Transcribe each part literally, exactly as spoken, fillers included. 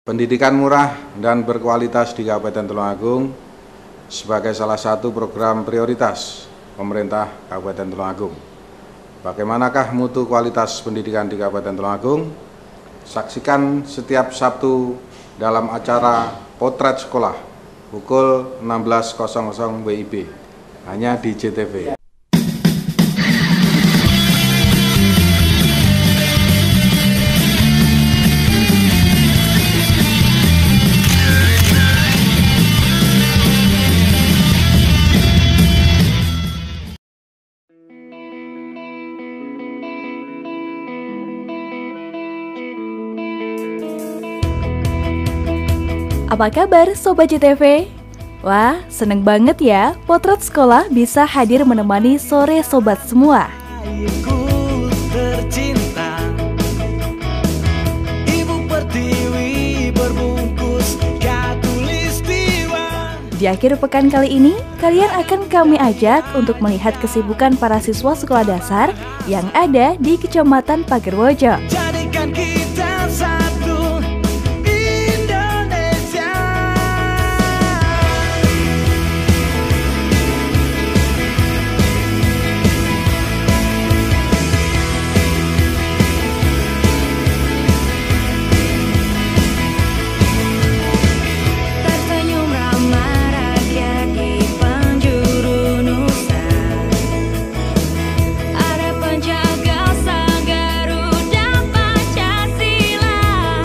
Pendidikan murah dan berkualitas di Kabupaten Tulungagung sebagai salah satu program prioritas pemerintah Kabupaten Tulungagung. Bagaimanakah mutu kualitas pendidikan di Kabupaten Tulungagung? Saksikan setiap Sabtu dalam acara Potret Sekolah pukul enam belas W I B hanya di J T V. Apa kabar Sobat J T V? Wah, seneng banget ya Potret Sekolah bisa hadir menemani sore sobat semua. Di akhir pekan kali ini, kalian akan kami ajak untuk melihat kesibukan para siswa sekolah dasar yang ada di Kecamatan Pagerwojo. Jadikan kita satu Indonesia. Tersenyum ramah rakyat di penjuru Nusa. Ada penjaga sang Garuda Pancasila.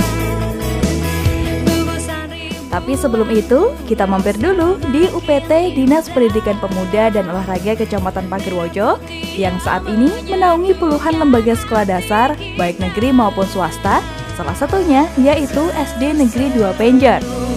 Tapi sebelum itu, kita mampir dulu di U P T Dinas Pendidikan Pemuda dan Olahraga Kecamatan Pagerwojo yang saat ini menaungi puluhan lembaga sekolah dasar, baik negeri maupun swasta, salah satunya yaitu S D Negeri dua Penjor.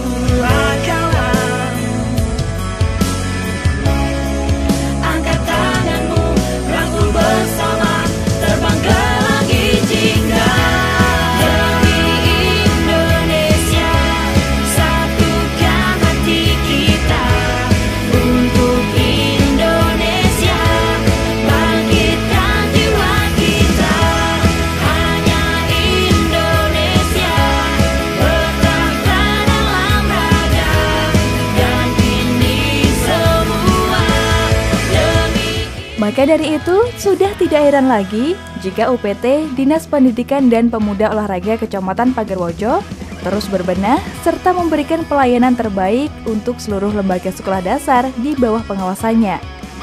Angkat tanganmu, rangkul bersama, terbang ke langit jingga. Demi Indonesia, satukan hati kita. Untuk Indonesia, bangkitkan jiwa kita. Hanya Indonesia bertahta dalam raga. Dan ini semua demi. Maka dari itu, sudah tidak heran lagi jika U P T Dinas Pendidikan dan Pemuda Olahraga Kecamatan Pagerwojo terus berbenah serta memberikan pelayanan terbaik untuk seluruh lembaga sekolah dasar di bawah pengawasannya.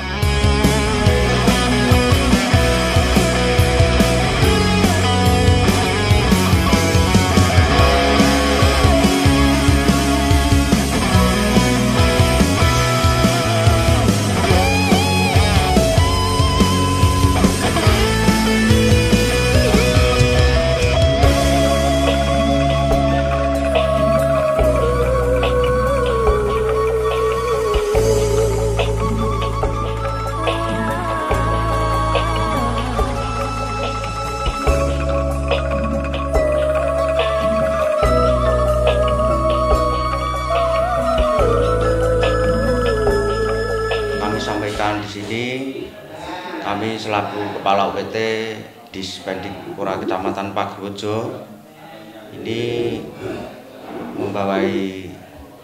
Sampaikan di sini, kami selaku Kepala U P T Dispendikpura Kecamatan Pagerwojo ini membawai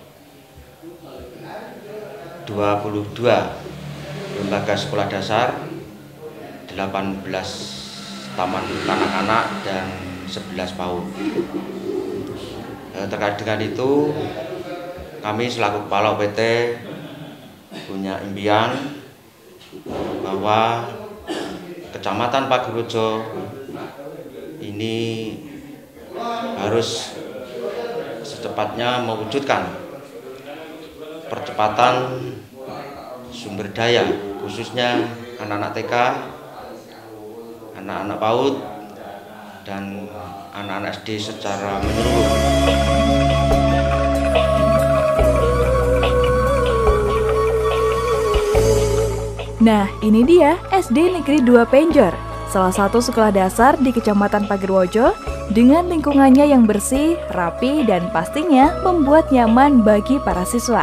dua puluh dua lembaga sekolah dasar, delapan belas taman kanak-kanak dan sebelas PAUD. Terkait dengan itu, kami selaku Kepala U P T punya impian bahwa Kecamatan Pagerwojo ini harus secepatnya mewujudkan percepatan sumber daya, khususnya anak-anak T K, anak-anak PAUD, dan anak-anak S D secara menyeluruh. Nah, ini dia S D Negeri dua Penjor, salah satu sekolah dasar di Kecamatan Pagerwojo dengan lingkungannya yang bersih, rapi, dan pastinya membuat nyaman bagi para siswa.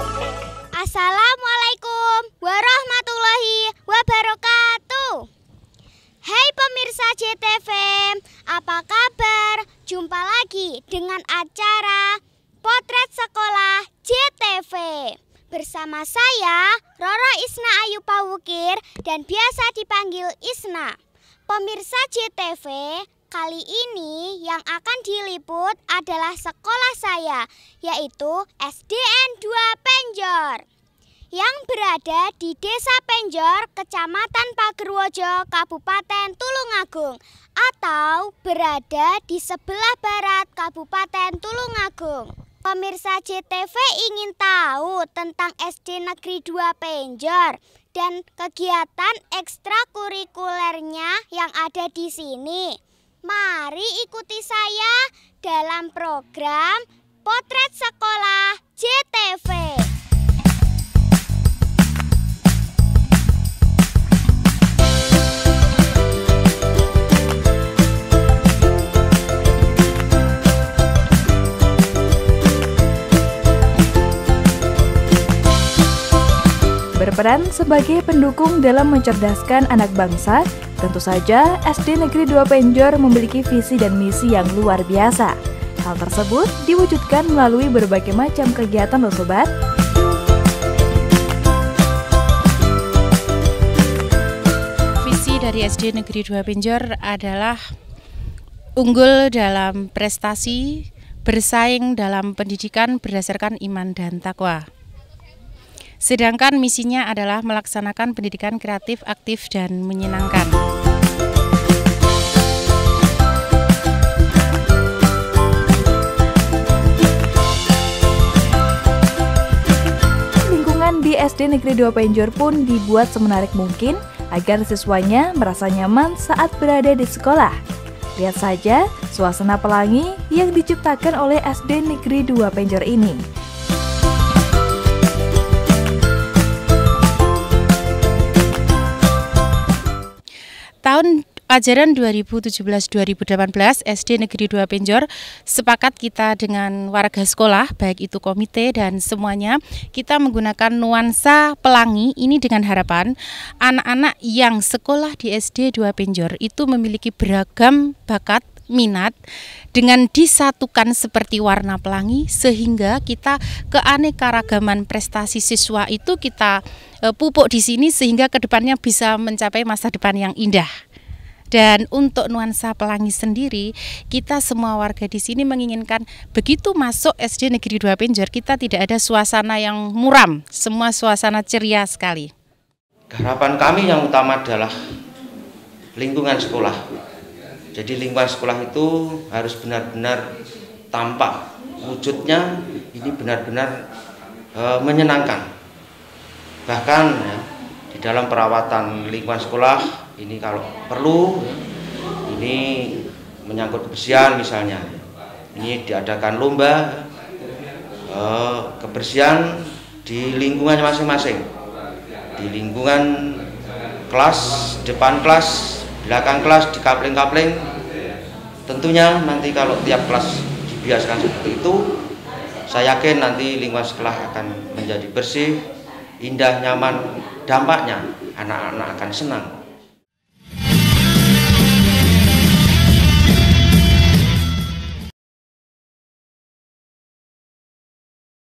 Assalamualaikum warahmatullahi wabarakatuh. T V, apa kabar? Jumpa lagi dengan acara Potret Sekolah J T V. Bersama saya, Roro Isna Ayu Pawukir dan biasa dipanggil Isna. Pemirsa J T V, kali ini yang akan diliput adalah sekolah saya, yaitu S D N dua Penjor, yang berada di Desa Penjor, Kecamatan Pagerwojo, Kabupaten Tulungagung, atau berada di sebelah barat Kabupaten Tulungagung. Pemirsa J T V ingin tahu tentang S D Negeri dua Penjor dan kegiatan ekstrakurikulernya yang ada di sini. Mari ikuti saya dalam program Potret Sekolah J T V. Berperan sebagai pendukung dalam mencerdaskan anak bangsa, tentu saja S D Negeri dua Penjor memiliki visi dan misi yang luar biasa. Hal tersebut diwujudkan melalui berbagai macam kegiatan loh sobat. Visi dari S D Negeri dua Penjor adalah unggul dalam prestasi, bersaing dalam pendidikan berdasarkan iman dan takwa. Sedangkan misinya adalah melaksanakan pendidikan kreatif, aktif, dan menyenangkan. Lingkungan di S D Negeri dua Penjor pun dibuat semenarik mungkin agar siswanya merasa nyaman saat berada di sekolah. Lihat saja suasana pelangi yang diciptakan oleh S D Negeri dua Penjor ini. Tahun ajaran dua ribu tujuh belas dua ribu delapan belas S D Negeri dua Penjor sepakat kita dengan warga sekolah, baik itu komite dan semuanya, kita menggunakan nuansa pelangi ini dengan harapan anak-anak yang sekolah di S D dua Penjor itu memiliki beragam bakat, minat dengan disatukan seperti warna pelangi sehingga kita keanekaragaman prestasi siswa itu kita e, pupuk di sini sehingga kedepannya bisa mencapai masa depan yang indah. Dan untuk nuansa pelangi sendiri, kita semua warga di sini menginginkan begitu masuk S D Negeri dua Penjor kita tidak ada suasana yang muram, semua suasana ceria sekali. Harapan kami yang utama adalah lingkungan sekolah. Jadi lingkungan sekolah itu harus benar-benar tampak wujudnya ini benar-benar e, menyenangkan. Bahkan ya, di dalam perawatan lingkungan sekolah ini kalau perlu ini menyangkut kebersihan misalnya. Ini diadakan lomba e, kebersihan di lingkungannya masing-masing. Di lingkungan kelas, depan kelas, belakang kelas, di kapling-kapling. Tentunya nanti kalau tiap kelas dibiasakan seperti itu, saya yakin nanti lingkungan sekolah akan menjadi bersih, indah, nyaman. Dampaknya anak-anak akan senang.